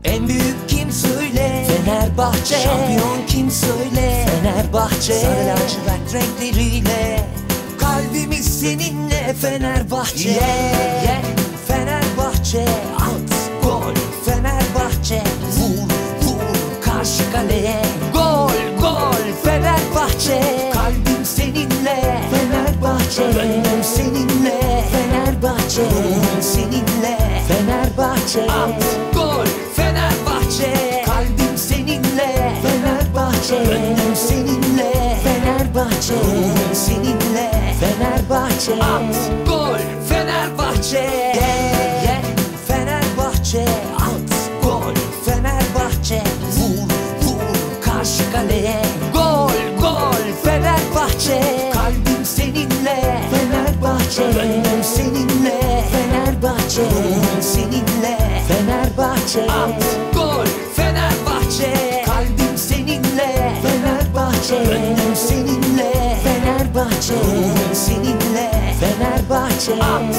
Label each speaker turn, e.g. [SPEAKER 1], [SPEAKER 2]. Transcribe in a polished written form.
[SPEAKER 1] En büyük kim söyle? Fenerbahçe. Şampiyon kim söyle? Fenerbahçe. Sarı lacivert renkleriyle kalbimiz seninle Fenerbahçe. Yeah, yeah. Fenerbahçe. At, gol, Fenerbahçe. Vur, vur, karşı kaleye. Gol, gol, Fenerbahçe. Kalbim seninle Fenerbahçe. Gönlüm seninle Fenerbahçe. Ruhum seninle Fenerbahçe. At, gol, Fenerbahçe. Kalbim seninle Fenerbahçe. Gönlüm seninle Fenerbahçe. Ruhum seninle Fenerbahçe. At, gol, Fenerbahçe. Yeah, yeah. Fenerbahçe. At, gol, Fenerbahçe. Vur, vur, karşı kaleye. Gol, gol, Fenerbahçe. Kalbim seninle Fenerbahçe. Gönlüm seninle Fenerbahçe. Ruhum seninle Fenerbahçe. At, gol, Fenerbahçe. Kalbim seninle Fenerbahçe. Gönlüm seninle Fenerbahçe. Ruhum seninle Fenerbahçe. At,